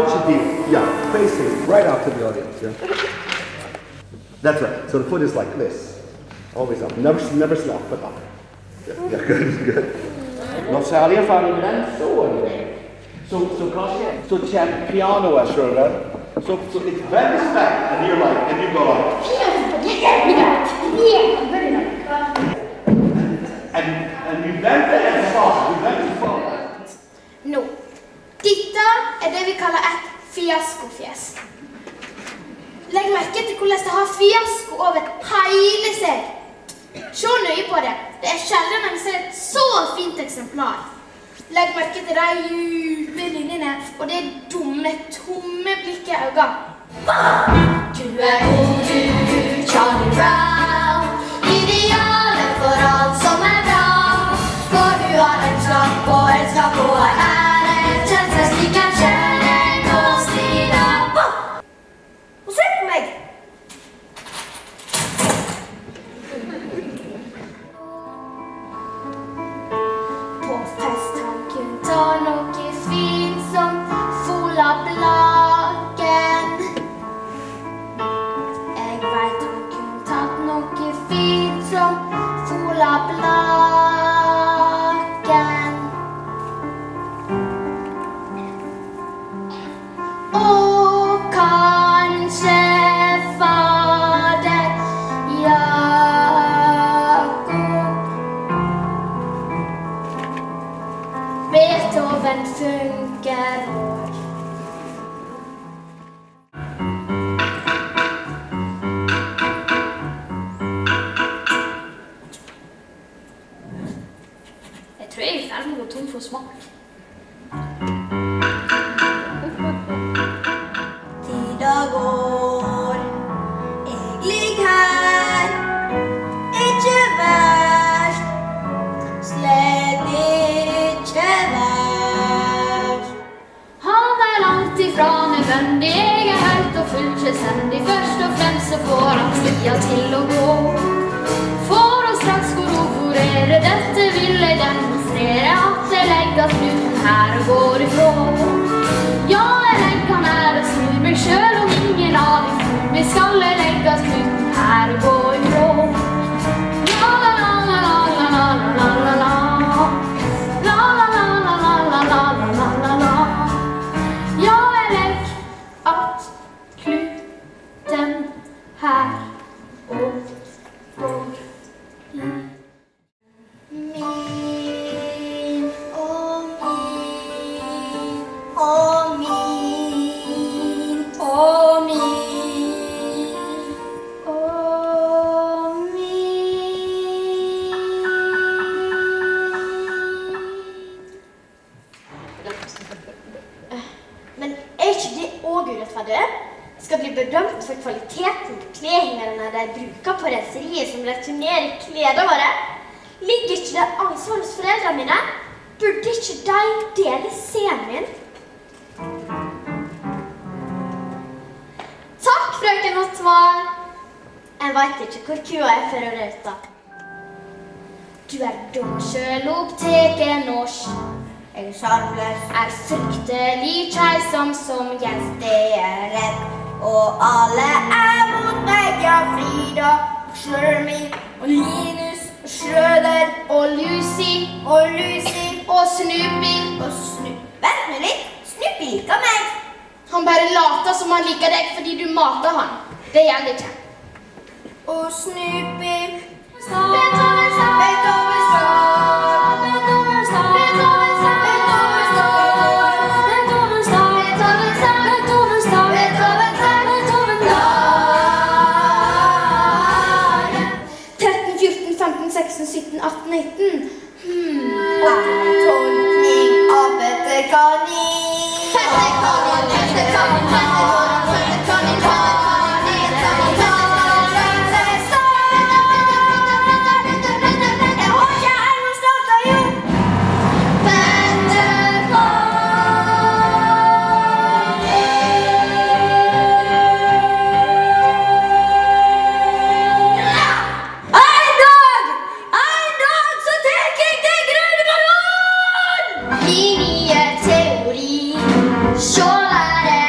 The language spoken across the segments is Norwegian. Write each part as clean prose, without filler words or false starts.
should be, facing right out to the audience, yeah? That's right. So the foot is like this. Always up. Never slap, but up. Yeah, good. Når særlig erfaring med den, så er det. Så hva skjer? Så kommer pianoet, skjønner du? So it's very stacked, and you go like. And you bend it and fall. Nå, dette det vi kaller et fiaskofjes. Legg merke til hvordan det har fiasko over hele seg. Se nøye på det. Det sjelden når vi ser et så fint eksemplar. Legg merke til de dype linjene og det dumme, tomme blikket i øynene. Du god, du, Charlie Brown. Idealet for alt som bra. For du har et slapp og en ære. Kjent seg slik en kjærlighet og stila. Og se på meg! På fest han kunne ta noe fint som fulla blaken. Jeg vet han kunne tatt noe fint som fulla blaken. Og kanskje fader Jakob. Beethoven funker også. Jeg tror jeg er ferdig med å gå tom for smak. Tida går, jeg ligger her, ikke verst, slett ikke verst. Han langt ifra nødvendig, jeg helt og fullt selvstendig. Først og fremst så får han tida til å gå. For å straks korroborere dette vil jeg demonstrere at jeg legger knuten her og går ifra. Ja, jeg legger han her og snur meg selv om ingen av de tror vi skal legge knuten her og gå ifra. La la la la la la la la la la. La la la la la la la la la la. Ja, jeg legger at knuten her og går i. Min og min og min og min og min. Men ikke det også urettferdig? Skal bli bedømt for kvaliteten på kleshengerne de bruker på renseriet som returnerer kleder våre? Ligger ikke det ansvar hos foreldrene mine? Burde ikke de dele scenen min? Takk, frøken Ottmar. Jeg vet ikke hvor kua er for å røyta. Du dum selv oppteken norsk. Jeg sjarmløs, fryktelig kjeisom som Jens, det rett. Og alle mot meg, ja, Frida, Slurmy, og Linus, og Schrøder, og Lucy, og Snoopy, Vent nå litt, Snoopy liker meg. Han bare later som han liker deg fordi du mater han. Det gjelder ikke. Og Snoopy, Beethoven sa, Beethoven sa, Beethoven sa, Beethoven sa, Beethoven sa, Beethoven sa, Beethoven sa, Beethoven sa, Beethoven sa, Beethoven sa. 13, 14, 15, 16, 17, 18, 19. Tolkning av Petter Kanin. Petter Kanin, Petter Kanin, Petter Kanin, Petter Kanin. Min nye teori, så er det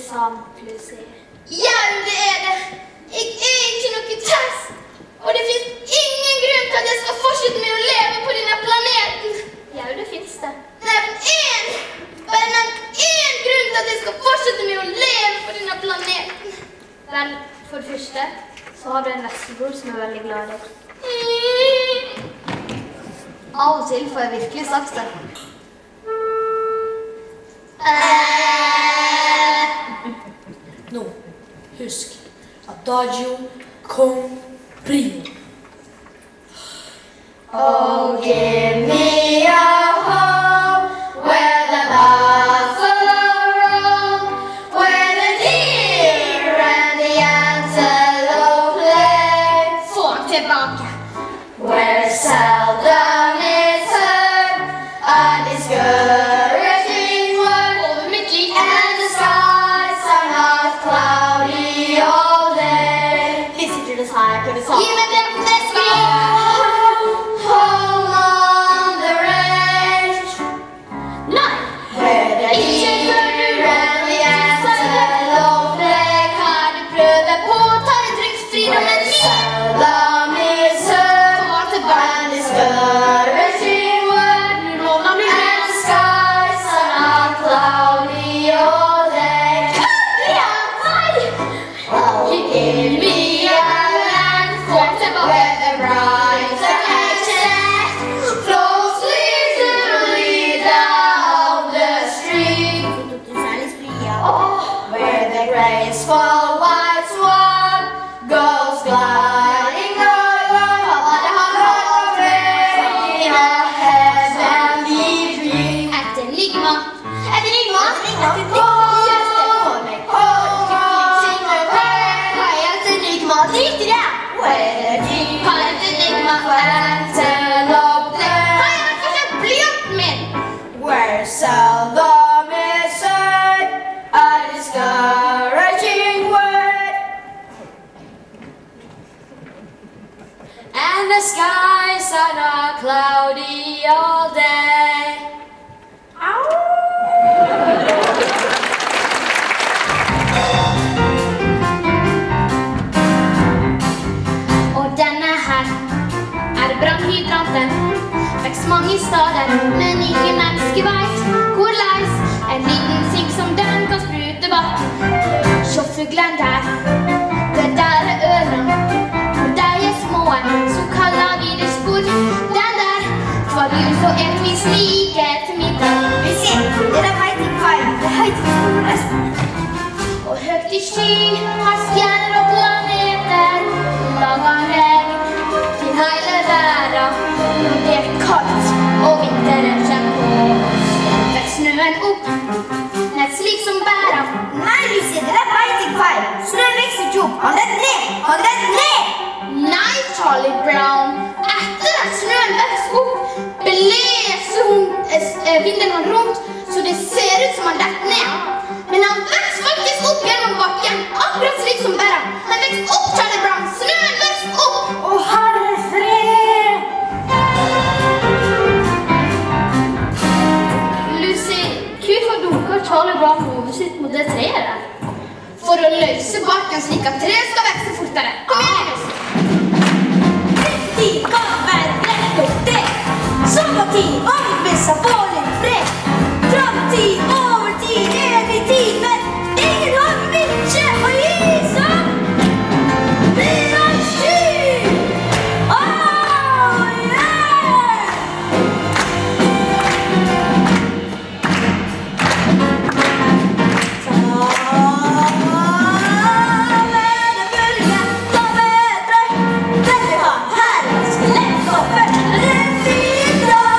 sant, Lucy. Ja, det det. Jeg ikke noe test. Og det finnes ingen grunn til at jeg skal fortsette med å leve på denne planeten. Ja, det finnes det. Nevn bare nevn én grunn til at jeg skal fortsette med å leve på denne planeten. Vel, for det første, så har du en veslebror som veldig glad i deg. Av og til får jeg virkelig sagt det. Nå, husk Adagio con brio. Oh, give me a home where the buffalo roam, where the deer and the antelope play. Få han tilbake. Where seldom is heard a discouraging word over mitt liv, and the skies are not cloudy all day. Vi sitter det her, hva du sa? Gi meg det skrik! Home on the range. Nei! Where the deer and the antelope play. Kan du prøve på å ta en tryggsfridommen min? Seldom is heard a discouraging word, and the skies are not cloudy all day. You give me a land where the bright sunshine flows leisurely down the street. Where the graceful white swan goes gliding over in a heavenly dream. Et enigma. Driter jeg! Hva et enigma? Antelope play. Hva er fortsatt blyanten min? Where seldom is heard a discouraging word, And the skies are not cloudy all day. Og denne her brannhydranten. Vekst mange steder, men ingen menneske vet hvordan en liten sink som den kan sprute vann. Se fuglen der, det der ørene, og de små, så kaller vi det spor. Den der var du så et vi like til middag. Vi ser, det vet ikke feil, det heter spor. Og høyt i sky har stjerner og planeter laget regn til hele verden. Det kaldt og vinteren kommer på oss. Vekk snøen opp, nett slik som bæra. Nei, Lucy, det vet ikke feil. Snøen vekster ikke opp, han detter ned. Nei, Charlie Brown. Etter at snøen vekster opp, beleser vinden han rundt, så det ser ut som han detter ned. Men han vekst faktisk opp gjennom bakken, akkurat slik som bæra. Han vekst opp, Charlie Brown. Snøen vekst opp. Å, herre fred! Lucy, hvorfor dunker Charlie Brown hodet sitt mot det treet der? For å løse bakken slik at treet skal vekse fortere. Kom igjen, Lucy! Tid kan være rett og det. Sommertid, ombissa, får litt fred. Framtid, overtid, evig tid, men ingen har mye å gi som blir av sky. Oh, yeah! Ta med det bølgen, ta med deg. Dette kan herres lett og først. Det er fint dag,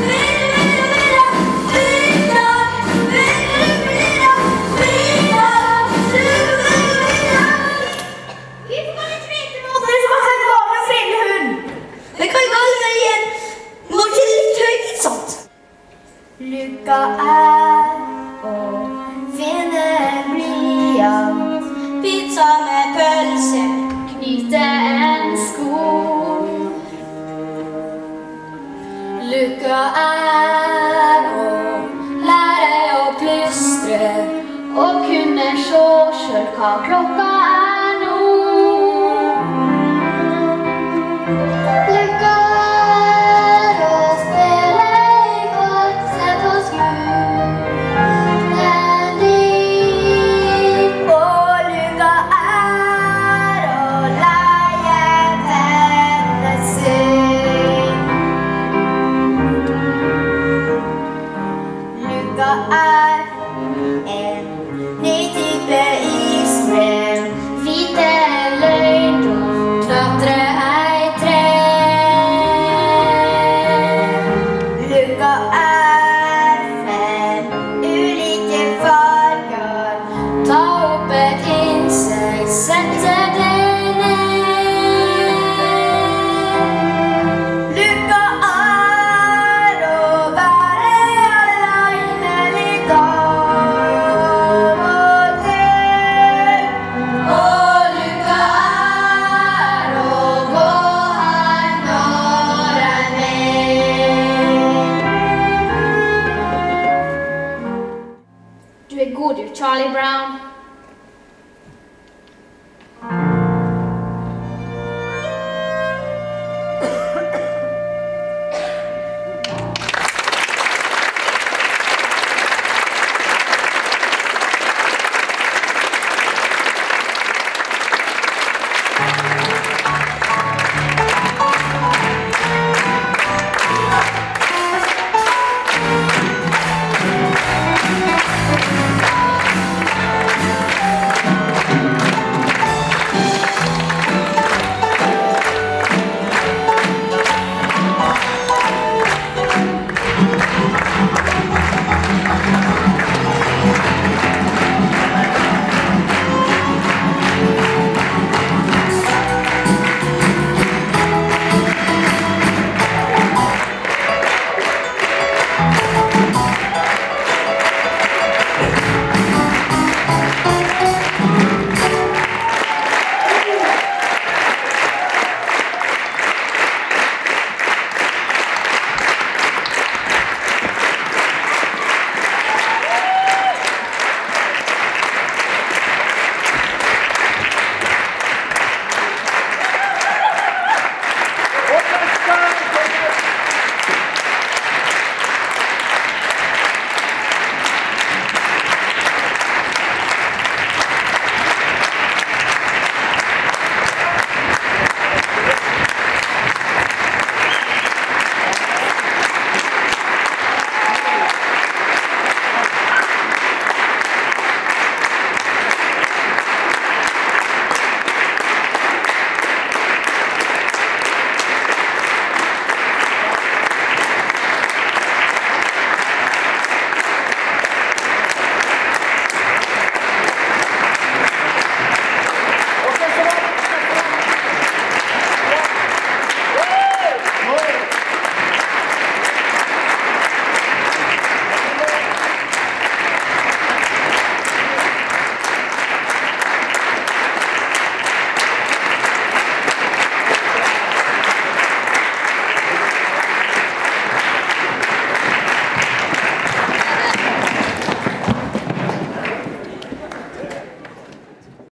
Lykka å finne blyant, pizza med pølse, knyte en sko. Lykka å lære å plystre og kunne se har klokka